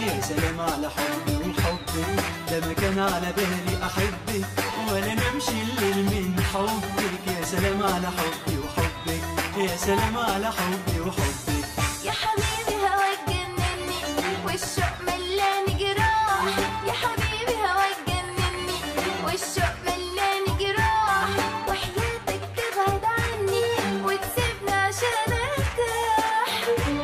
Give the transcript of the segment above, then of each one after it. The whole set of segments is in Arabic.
يا سلام على حبي وحبك، ده ما كان على بالي أحبك ولا نمشي الليل من حبك. يا سلام على حبي وحبك، يا سلام على حبي وحبك. يا حبيبي هواك جنني والشوق ملاني جراح، يا حبيبي هواك جنني والشوق ملاني جراح، وحياتك تبعد عني وتسيبني عشان ارتاح.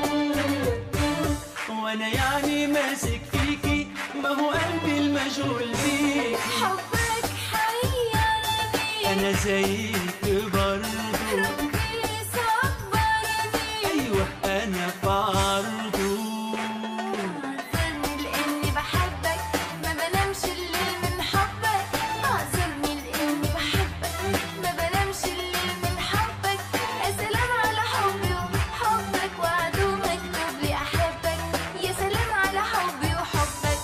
وانا يعني ماسك فيكي، ما هو قلبي المشغول بيكي. حبك حيرني انا زيك برضو، ربي صبرني. ايوه انا في عرضه. اعذرني لاني بحبك، ما بنامش الليل من حبك. اعذرني لاني بحبك، ما بنامش الليل من حبك. يا سلام على حبي وحبك، وعدو مكتوب لي احبك. يا سلام على حبي وحبك.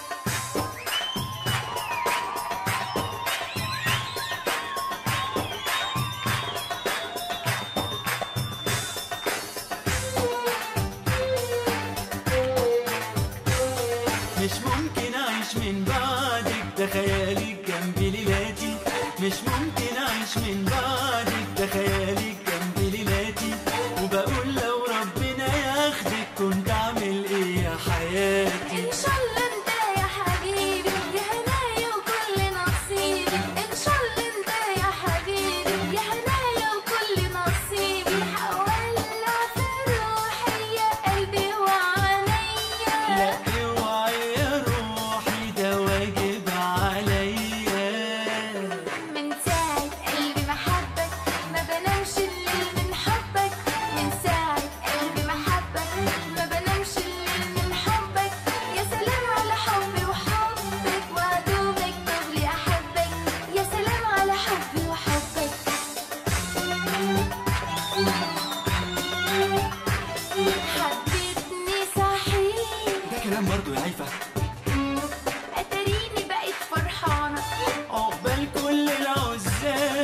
مش ممكن اعيش من بعدك، ده خيالك جنبي ليلاتي. مش ممكن اعيش من بعدك، ده خيالك جنبي ليلاتي. وبقول لو ربنا ياخدك كنت اعمل ايه يا حياتي. ان شاء الله انت يا حبيبي يا هنايا وكل نصيبي. ان شاء الله انت يا حبيبي يا هنايا وكل نصيبي. هولع في روحي يا قلبي وعينيا. لا اوعي يا روحي، ده واجب عليا. من ساعة قلبي ما حبك، ما بنامش الليل من حبك. من ساعة قلبي ما حبك، ما بنامش الليل من حبك. يا سلام على حبي وحبك، وعدو مكتوب لي أحبك. يا سلام على حبي وحبك. حبيتني صحيح، ده كلام برضو يا هيفا. أتريني بقيت فرحانة. عقبال كل العزاب